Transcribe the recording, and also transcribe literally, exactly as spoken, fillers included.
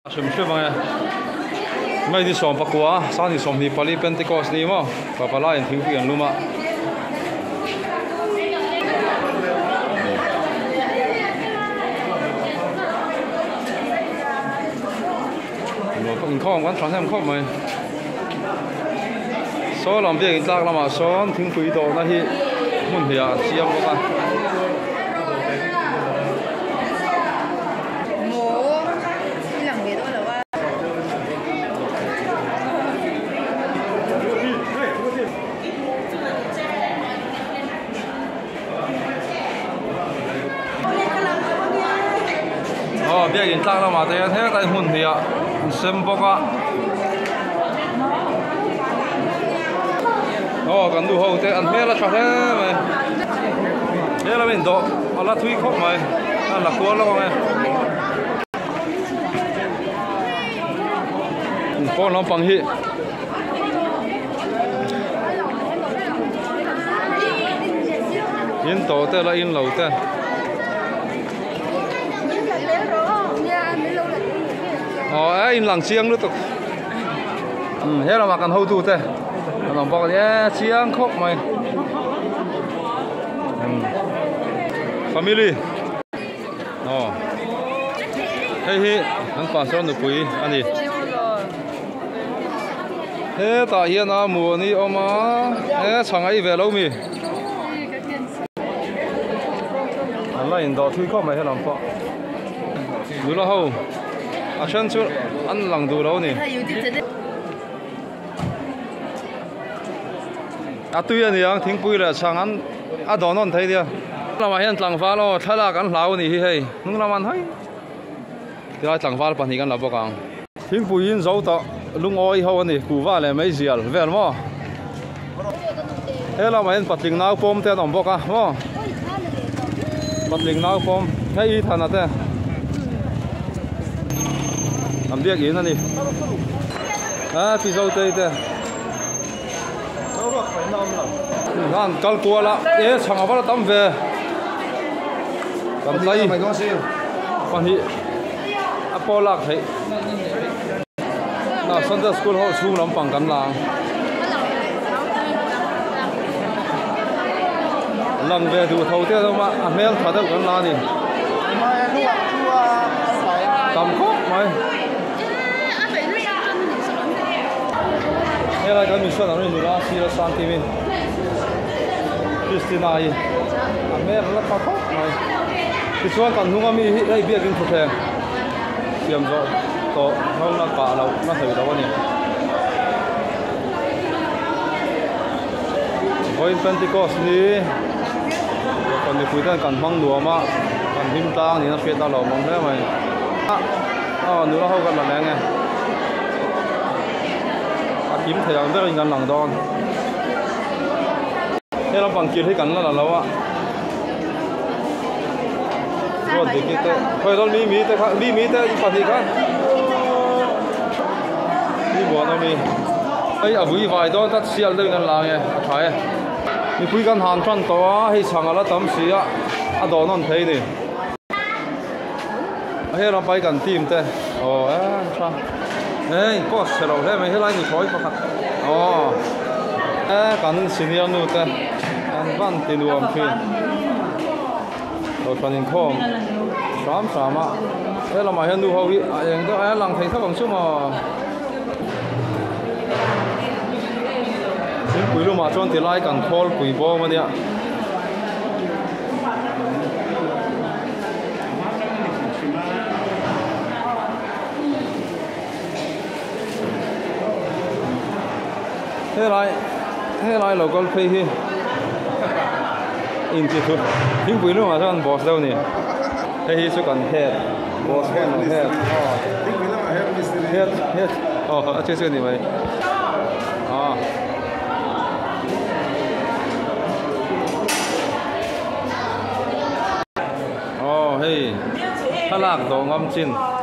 Sum sum mai mai di som pakua sa ni som ni pali Pentecost ni mo papala in thiu pian luma mo in khong kan tran hem khom mai so lam biak in tlak lama son thing pui do na hi mun hia chiam ko ka biết hiện tại là mà thấy thế tại hồn thì ạ xem bốc ạ oh cần đủ hậu thế ăn mẹ là chọn thế mày thế là mình độ là thui khóc mày là cuốn lắm mày con nó bằng hi in tổ thế là in lẩu thế ờ in lăng chiang nữa tục ừ thế là mà cần hậu tu thế làm bao cái chiang khóc mày family ờ hey hey anh phản son được quý anh đi thế tại hiện à mùa này ông má thế chẳng ai về lâu mi anh lại đào thui khóc mày thế làm sao đủ là hậu à chân chú ăn lằng đủ đâu nè à tuy nhiên thì thính bùi là sang ăn à đó non thấy đi làm mà hiện lằng phá lo thay là cái lão này hay nhưng làm ăn thấy thì là lằng phá bản thì cái lão bọc hàng thính bùi in dấu tọ lung oi hậu này củ vả là mấy gì à về mà thế là mà hiện bật linh nào pom theo đồng bọc à mà bật linh nào pom thấy thằng nào thế làm việc gì nữa đi à thì dâu tây thế ngon cal cua là ế chẳng có tắm về cầm lấy còn thì apple lạc thấy nào Sunday school họ xuống lắm bằng cắn làng lần về đủ thầu thế đâu mà à mấy anh thở đâu cắn làng đi cầm khóc mày thế là cái mình xuất ở đây nữa là xí là sang ti vi Christina ấy à mẹ nó là khóc mày thì xuống còn không có mi đây biết cái thuộc hàng tiệm rồi to không là cả lâu nó thử đâu nè với Pentecost đi còn thì cuối tuần còn măng đùa mà còn him tang thì nó phết tao lẩu mong thế mày à nữa là không cần là nghe kiếm thời gian rất là ngắn lằng đòn thế là bằng kia thấy cắn là lâu ạ rồi thì cái tệ thôi đó mi mi tệ khác mi mi tệ phần gì khác mi buồn đâu mi ấy ở vui vài đó tất xia lên ngắn lằng nghe phải mi quý căn hàng tròn to hay chẳng là tấm xí á à đó nó thấy nè thế là bay gần tìm tệ ồ á sao ê có sợ đâu thế mày hết lại thì thối vào hạt ồ ê cần xin yêu nữa thế anh vẫn tin đùa một phen rồi phần hình khom sám sám á thế là mày hiện đùa hậu vị à những cái ai lằng thấy thấp bằng chút mà chính quý luôn mà cho anh thì lại cần call quý bo mà đi ạ thế lại thế lại local pay hi in chi thôi nhưng quý luôn mà cho anh boss đâu nè thế hi số còn head boss head là head head head oh chưa chưa gì vậy à oh hey thà lạc đồ ngâm chín